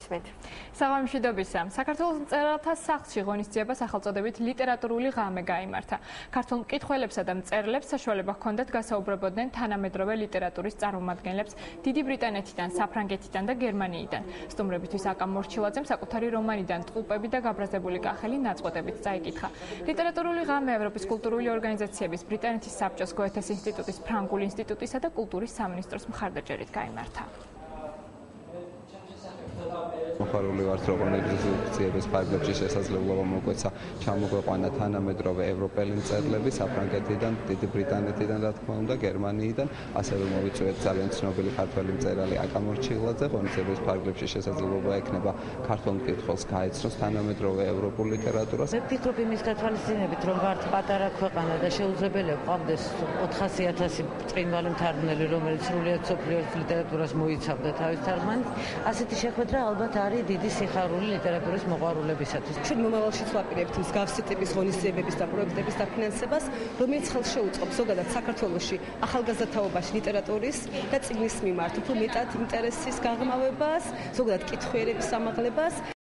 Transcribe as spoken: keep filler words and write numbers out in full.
გისმენთ. საღამოშვიდობისა. საქართველოს მწერალთა სახლში ღონისძიება სახელწოდებით ლიტერატურული ღამე გაიმართა. ქართულ მკითხველებსა და მწერლებს საშუალება ჰქონდათ გასაუბრებოდნენ თანამედროვე ლიტერატურის წარმომადგენლებს დიდი ბრიტანეთიდან, საფრანგეთიდან და გერმანიიდან. სტუმრებისთვის აკა მორჩილაძემ საკუთარი რომანიდან ტყუპები და გაბრაზებული კახელი ნაწყვეტებით წაიკითხა. ლიტერატურული ღამე ევროპის კულტურული ორგანიზაციების, ბრიტანეთის საბჭოს, გოეთეს ინსტიტუტის, ფრანგულ ინსტიტუტისა და კულტურის სამინისტროს მხარდაჭერით გაიმართა. მოხარული ვართ, რომ ორგანიზაციების ფარგლებში შესაძლებლობა მოგვეცა ჩამოგვეყვანა თანამედროვე ევროპელი მწერლები საფრანგეთიდან, დიდი ბრიტანეთიდან, რა თქმა უნდა, გერმანიიდან, ასევე მოვიწვიეთ ძალიან ცნობილი ქართველი მწერალი აკა მორჩილაძე. ღონისძიების ფარგლებში შესაძლებლობა ექნება ქართულ მკითხველს გაეცნოს თანამედროვე ევროპულ ლიტერატურას. მე ვფიქრობ იმის გათვალისწინებით, რომ ვართ პატარა ქვეყანა და შეუძლებელია გვყავდეს ოთხასი ათასი ბრწყინვალე მთარგმნელი, რომელიც სრულიად მსოფლიოს ლიტერატურას მოიცავდა თავის თარგმანით, ასეთი შეხვედრა ალბათ არის დიდი სიხარული ლიტერატურის მოყვარულებისათვის. ჩვენ მომავალშიც ვაპირებთ მსგავსი ტიპის ღონისძიებების და პროექტების დაფინანსებას, რომელიც ხელს შეუწყობს ზოგადად საქართველოში ახალგაზრდა თაობაში ლიტერატურის და წიგნის მიმართ უფრო მეტად ინტერესის გაღრმავებას, ზოგადად კითხველების ამაღლებას.